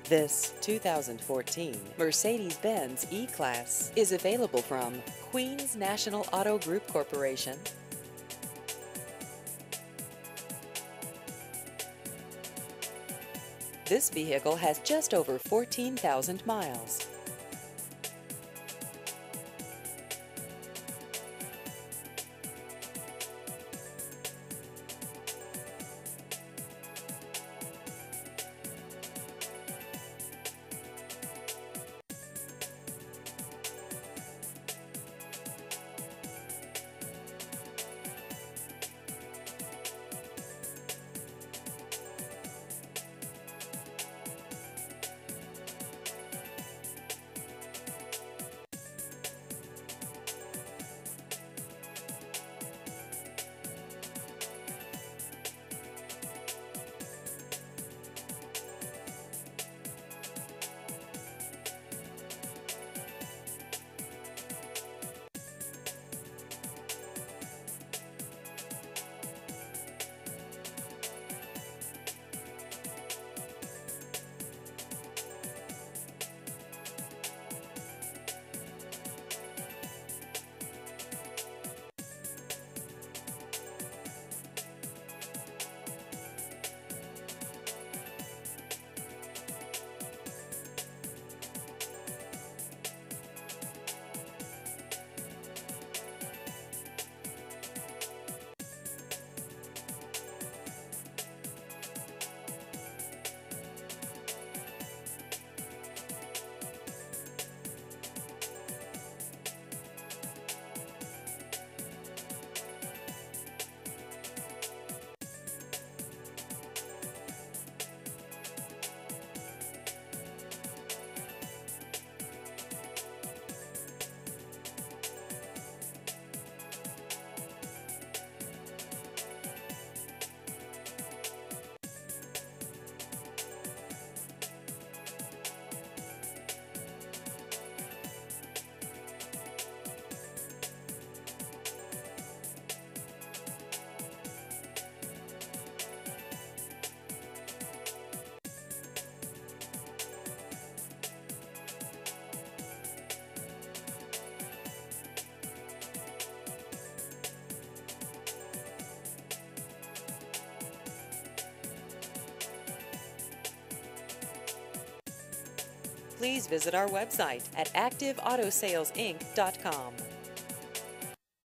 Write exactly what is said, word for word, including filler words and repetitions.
This two thousand fourteen Mercedes-Benz E-Class is available from Queens National Auto Group Corporation. This vehicle has just over fourteen thousand miles. Please visit our website at active auto sales inc dot com.